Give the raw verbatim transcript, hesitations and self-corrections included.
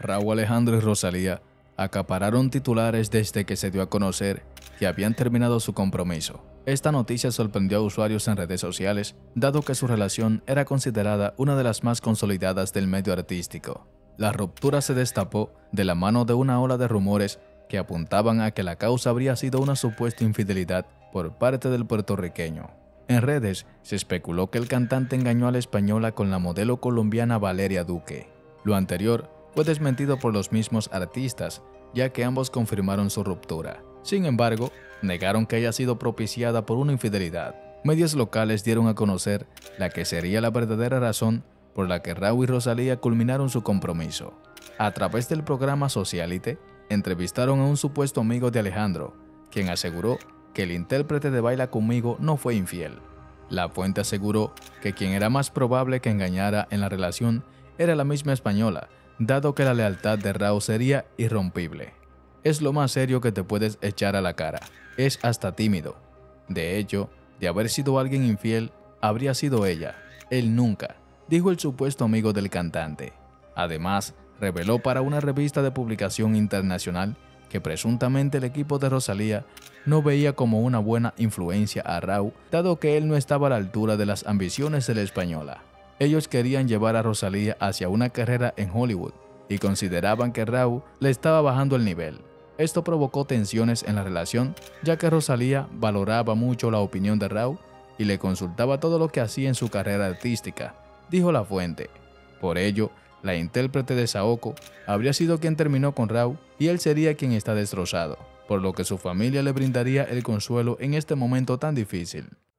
Rauw Alejandro y Rosalía acapararon titulares desde que se dio a conocer que habían terminado su compromiso. Esta noticia sorprendió a usuarios en redes sociales, dado que su relación era considerada una de las más consolidadas del medio artístico. La ruptura se destapó de la mano de una ola de rumores que apuntaban a que la causa habría sido una supuesta infidelidad por parte del puertorriqueño. En redes se especuló que el cantante engañó a la española con la modelo colombiana Valeria Duque. Lo anterior fue desmentido por los mismos artistas, ya que ambos confirmaron su ruptura. Sin embargo, negaron que haya sido propiciada por una infidelidad. Medios locales dieron a conocer la que sería la verdadera razón por la que Rauw y Rosalía culminaron su compromiso. A través del programa Socialite, entrevistaron a un supuesto amigo de Alejandro, quien aseguró que el intérprete de Baila Conmigo no fue infiel. La fuente aseguró que quien era más probable que engañara en la relación era la misma española, dado que la lealtad de Rauw sería irrompible. Es lo más serio que te puedes echar a la cara. Es hasta tímido. De hecho, de haber sido alguien infiel, habría sido ella. Él nunca, dijo el supuesto amigo del cantante. Además, reveló para una revista de publicación internacional que presuntamente el equipo de Rosalía no veía como una buena influencia a Rauw, dado que él no estaba a la altura de las ambiciones de la española. Ellos querían llevar a Rosalía hacia una carrera en Hollywood y consideraban que Rauw le estaba bajando el nivel. Esto provocó tensiones en la relación, ya que Rosalía valoraba mucho la opinión de Rauw y le consultaba todo lo que hacía en su carrera artística, dijo la fuente. Por ello, la intérprete de Saoko habría sido quien terminó con Rauw y él sería quien está destrozado, por lo que su familia le brindaría el consuelo en este momento tan difícil.